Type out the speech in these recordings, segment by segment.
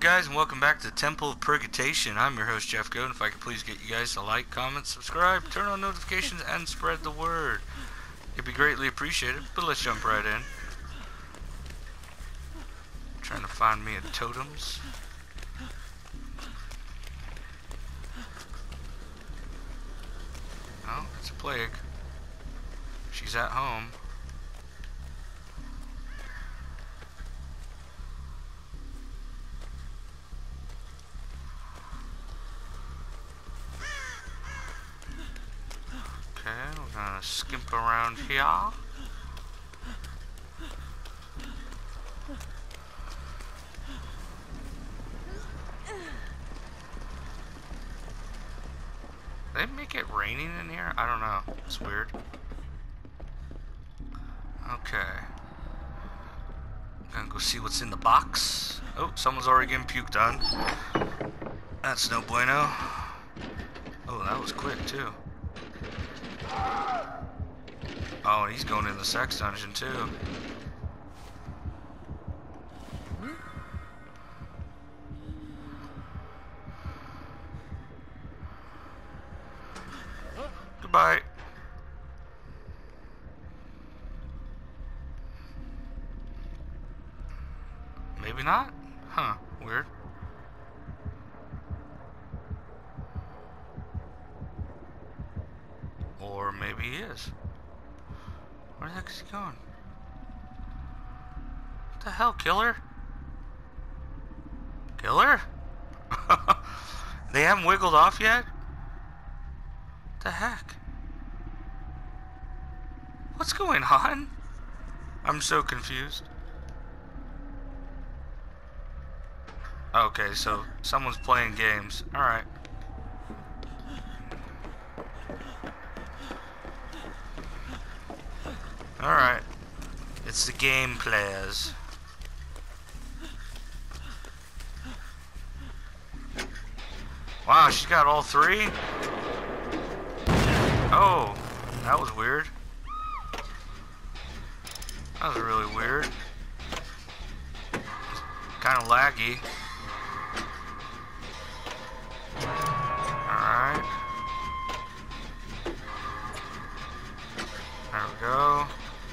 guys, and welcome back to the Temple of Purgation. I'm your host, Jeff Goat. If I could please get you guys to like, comment, subscribe, turn on notifications, and spread the word. It'd be greatly appreciated, but let's jump right in. Trying to find me a totems. Oh, it's a plague. She's at home. Okay, we're gonna skimp around here. They make it raining in here? I don't know. It's weird. Okay. I'm gonna go see what's in the box. Oh, someone's already getting puked on. That's no bueno. Oh, that was quick too. Oh, he's going in the sex dungeon too. Goodbye. Maybe not? Huh, weird. Or maybe he is. Where the heck is he going? What the hell, killer? Killer? They haven't wiggled off yet? What the heck? What's going on? I'm so confused. Okay, so someone's playing games. Alright. Alright. It's the game players. Wow, she's got all three? Oh, that was weird. That was really weird. Kind of laggy. Alright. There we go.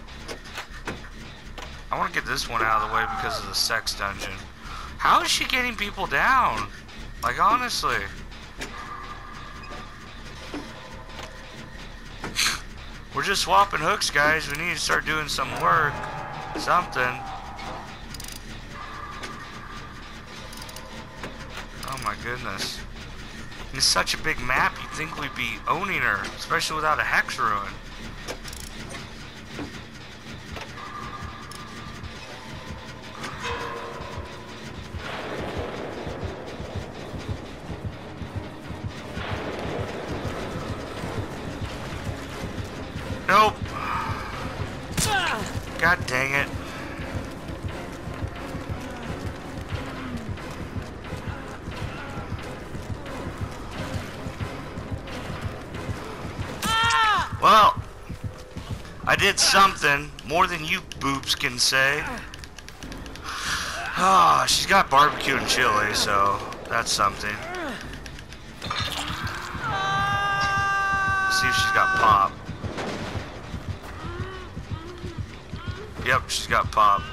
I want to get this one out of the way because of the sex dungeon. How is she getting people down? Like, honestly. We're just swapping hooks, guys. We need to start doing some work. Something. Oh my goodness. It's such a big map, you'd think we'd be owning her. Especially without a hex ruin. Nope. God dang it. Well, I did something more than you boobs can say. Ah, she's got barbecue and chili, so that's something. Let's see if she's got pop. Yep, she's got pop.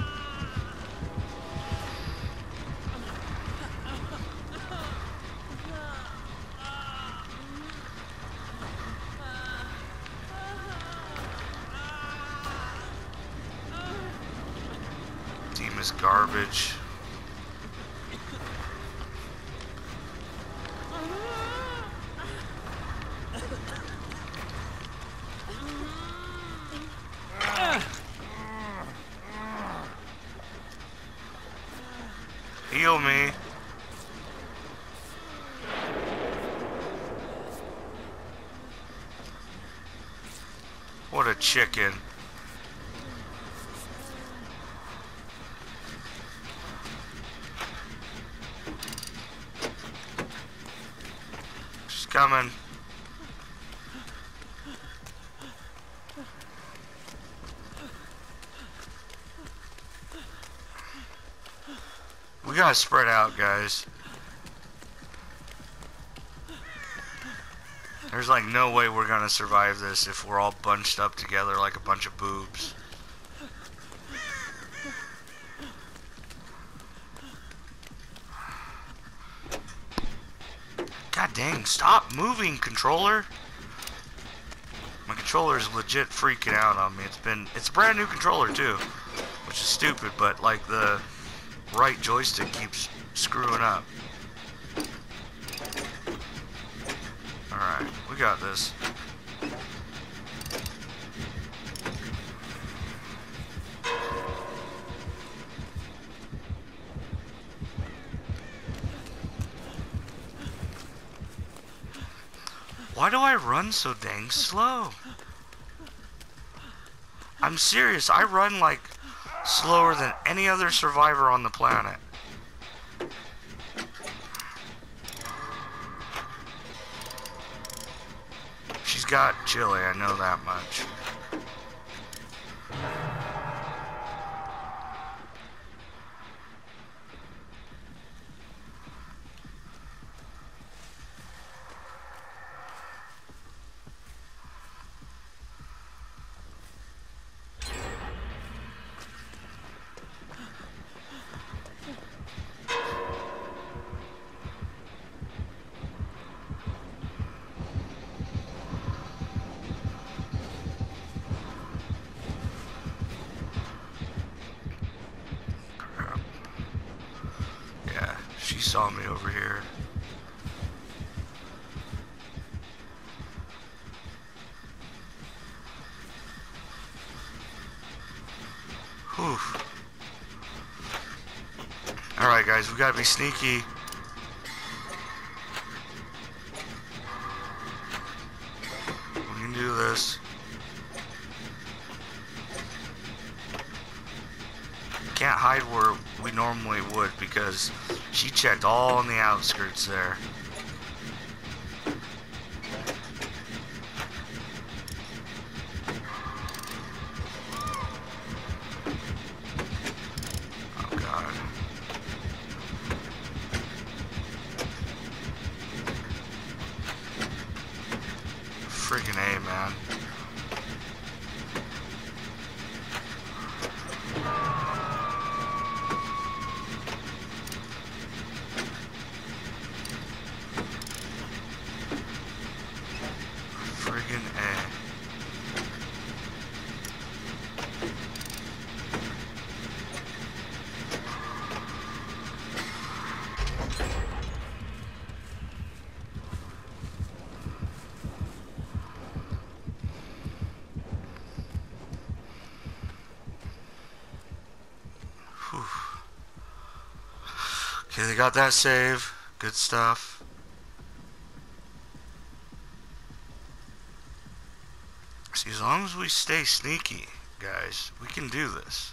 Team is garbage. Heal me. What a chicken. She's coming. gotta spread out, guys. There's like no way we're gonna survive this if we're all bunched up together like a bunch of boobs. God dang, stop moving, controller. My controller is legit freaking out on me. It's a brand new controller too, which is stupid, but like the right joystick keeps screwing up. Alright, we got this. Why do I run so dang slow? I'm serious, I run like slower than any other survivor on the planet. She's got chili, I know that much. She saw me over here. Whew. Alright guys, we gotta be sneaky. We can do this. Can't hide where we normally would because she checked all on the outskirts there. Oh God. Friggin' A, man. Okay, they got that save. Good stuff. See, as long as we stay sneaky, guys, we can do this.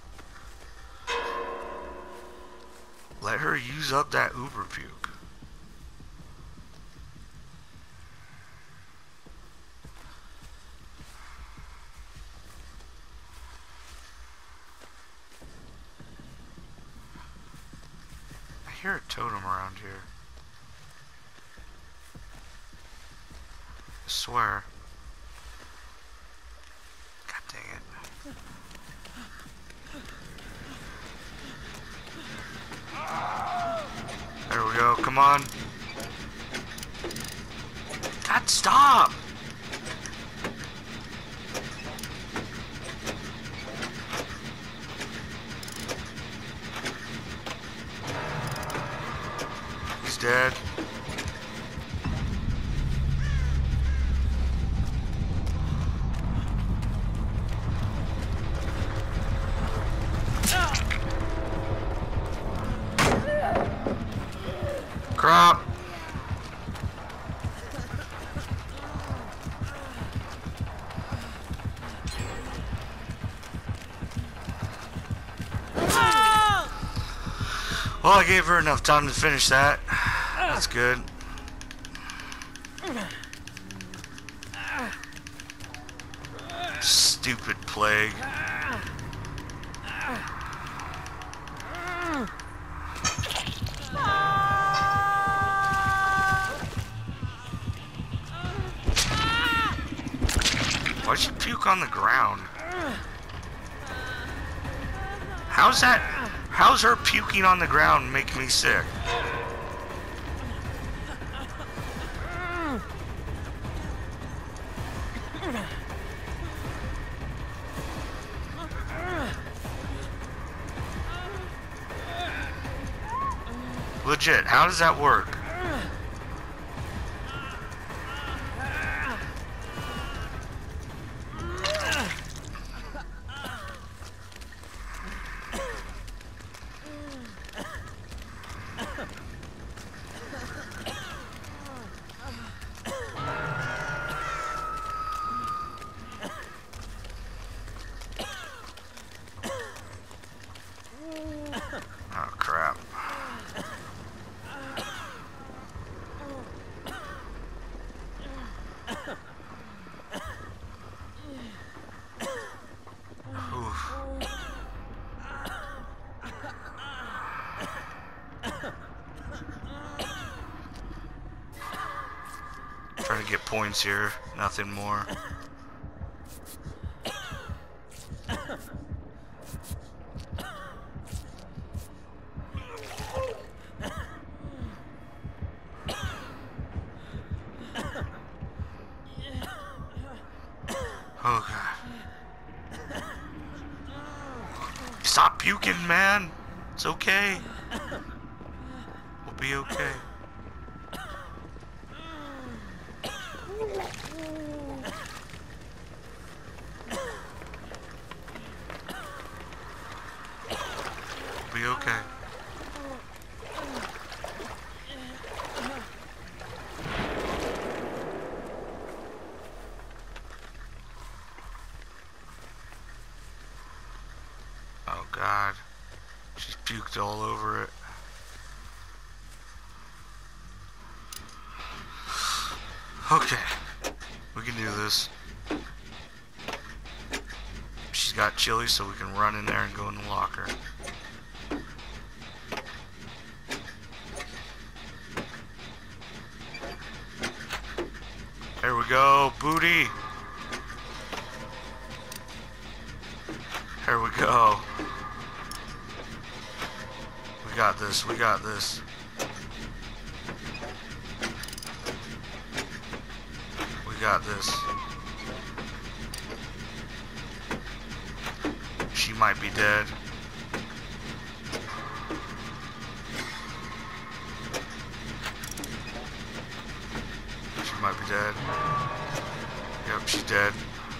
Let her use up that uber puke. I hear a totem around here. I swear. God dang it. There we go, come on. God, stop! He's dead. Crap. Well, I gave her enough time to finish that. That's good. Stupid plague. Why'd she puke on the ground? How's that? How's her puking on the ground make me sick? Legit, how does that work? Oh crap. Oof. Trying to get points here, nothing more. Oh god. Stop puking, man. It's okay. We'll be okay. We'll be okay. Oh god, she's puked all over it. Okay, we can do this. She's got chili, so we can run in there and go in the locker. There we go, booty. There we go. We got this, we got this. We got this. She might be dead. She might be dead. Yep, she's dead.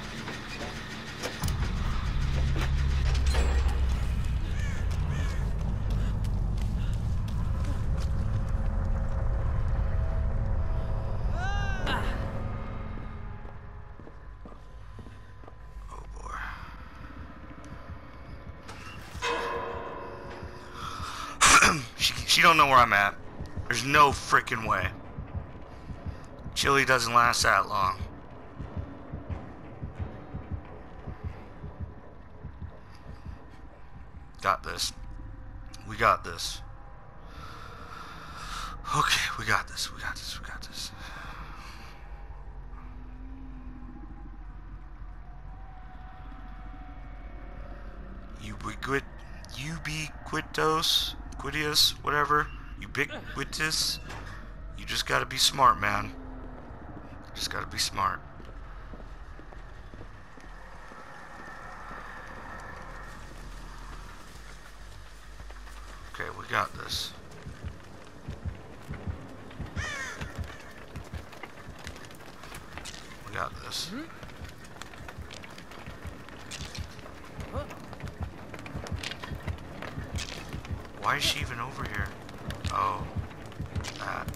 She don't know where I'm at. There's no freaking way. Chili doesn't last that long. Got this. We got this. Okay, we got this. We got this. We got this. Ubiquitous, whatever. Ubiquitous. You just gotta be smart, man. Just gotta be smart. Okay, we got this. We got this. Why is she even over here? Oh, that.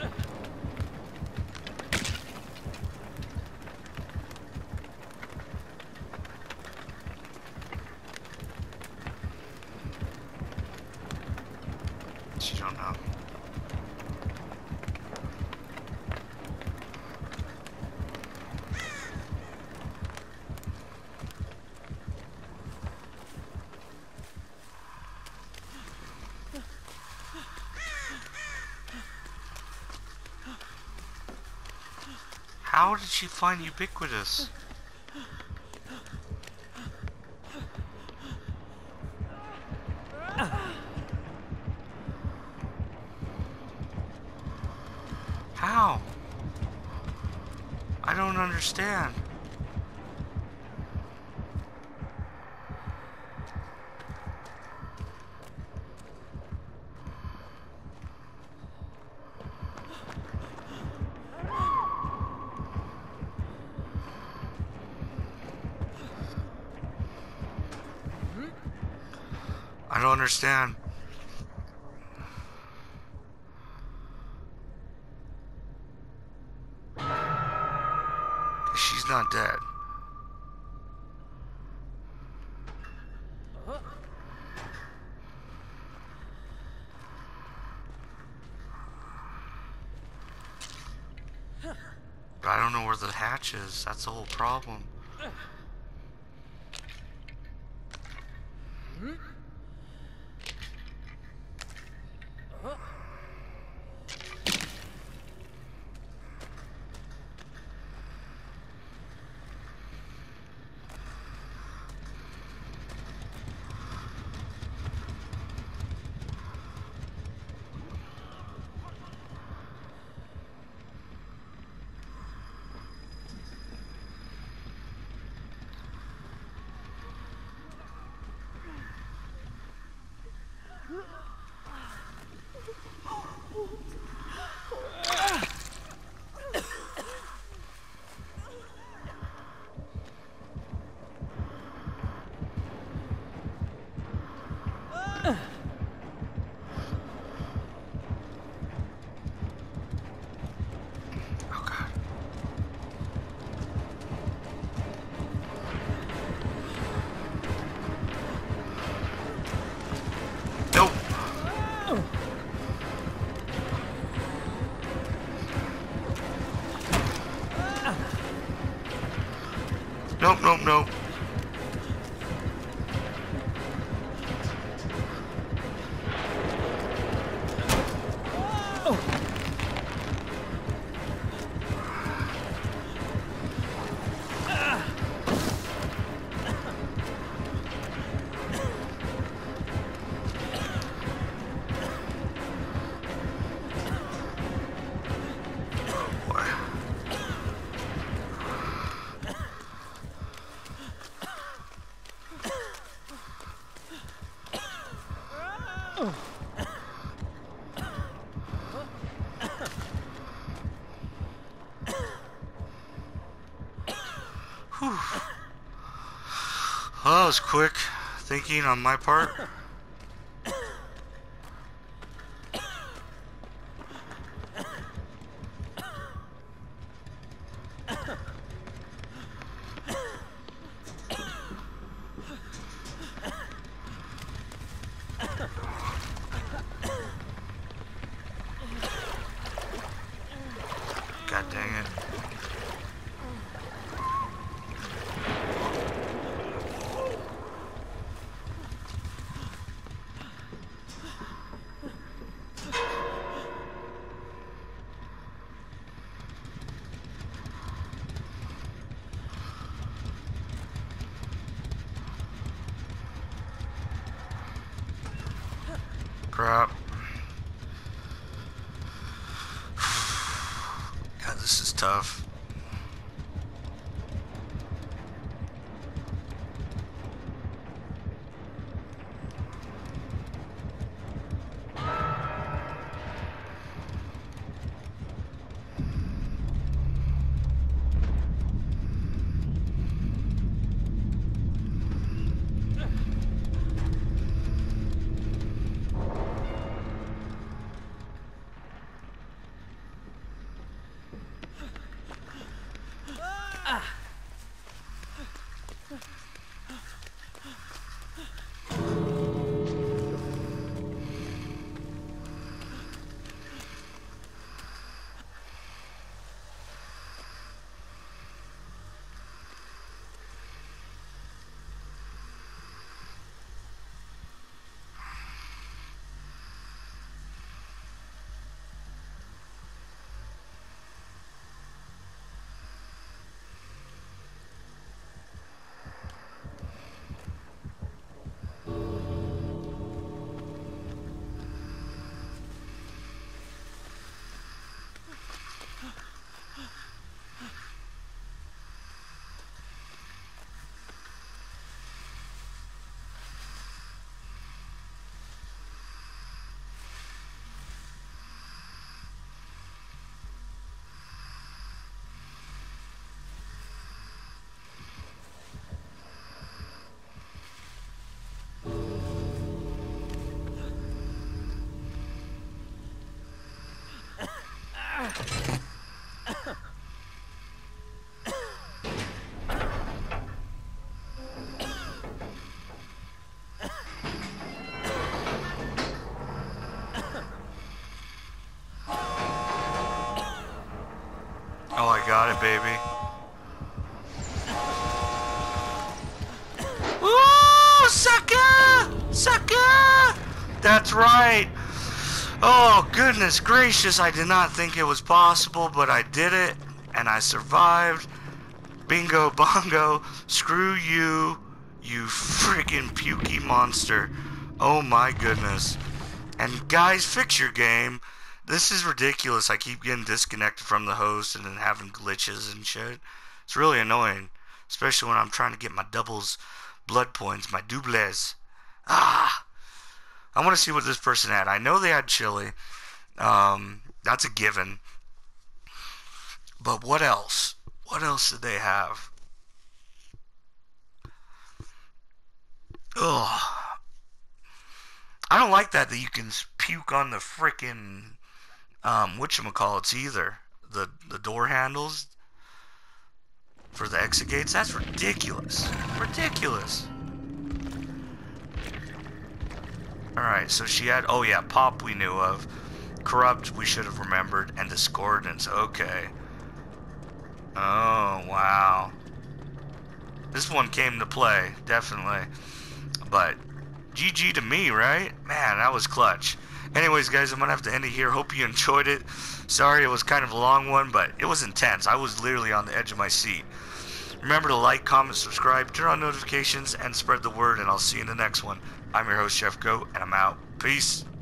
She don't know. How did she find ubiquitous? How? I don't understand. I don't understand. She's not dead. But I don't know where the hatch is. That's the whole problem. Nope. Nope, nope, nope. Whew. Well, that was quick thinking on my part. God dang it. Crap. God, this is tough. Oh, I got it, baby. Woo! Sucker! Sucker! That's right. Oh, goodness gracious. I did not think it was possible, but I did it, and I survived. Bingo bongo. Screw you, you freaking pukey monster. Oh, my goodness. And guys, fix your game. This is ridiculous. I keep getting disconnected from the host and then having glitches and shit. It's really annoying. Especially when I'm trying to get my doubles blood points, my doubles. Ah! I want to see what this person had. I know they had chili. That's a given. But what else? What else did they have? Ugh. I don't like that you can puke on the frickin' whatchamacallits either. The door handles for the exit gates. That's ridiculous. Ridiculous. Alright, so she had, oh yeah, Pop we knew of. Corrupt we should have remembered. And Discordance, okay. Oh, wow. This one came to play, definitely. But GG to me, right? Man, that was clutch. Anyways, guys, I'm going to have to end it here. Hope you enjoyed it. Sorry it was kind of a long one, but it was intense. I was literally on the edge of my seat. Remember to like, comment, subscribe, turn on notifications, and spread the word, and I'll see you in the next one. I'm your host, Chef Goat, and I'm out. Peace.